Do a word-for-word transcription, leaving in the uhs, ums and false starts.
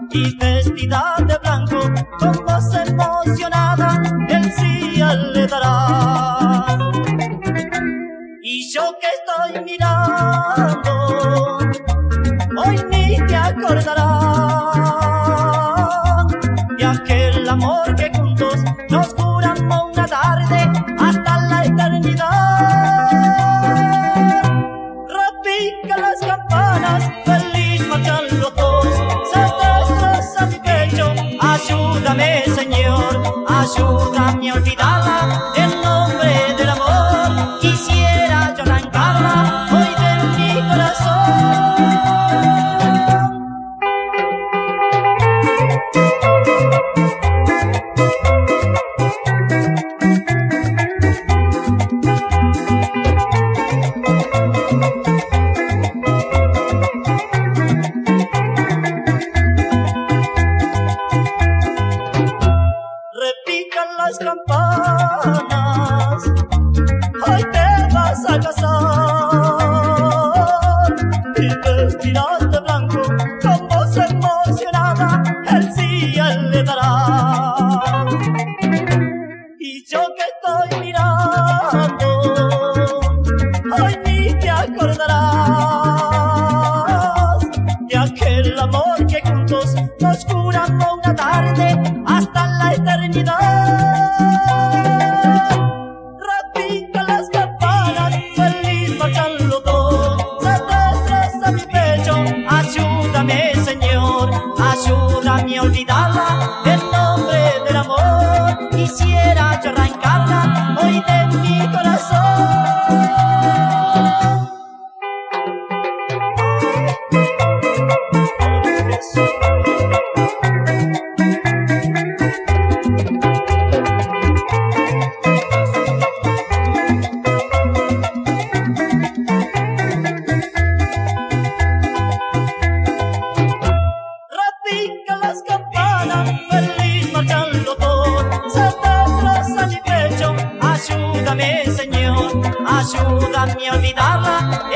y vestida de blanco, con voz emocionada, el sí le dará. Y yo que estoy mirando, hoy ni te acordarás de aquel amor que juntos nos juramos una tarde hasta la eternidad. Repican las campanas, feliz marchan los dos, se destroza mi pecho, ayúdame Señor, ayúdame a olvidarla, el nombre del amor, quisiera yo arrancarla hoy de mi corazón. Repican las campanas, hoy te vas a casar y vestirás de blanco, con voz emocionada, el sí él le dará. Y yo que estoy mirando, hoy ni te acordarás de aquel amor que juntos nos juramos una tarde hasta la eternidad. Repican las campanas, feliz marchan los dos, se destroza mi pecho, ayúdame Señor, ayúdame a olvidarla, el nombre del amor, quisiera yo arrancarla hoy de mi corazón. Repican las campanas, feliz marchan los dos, se destroza mi pecho, ayúdame Señor, ayúdame a olvidarla,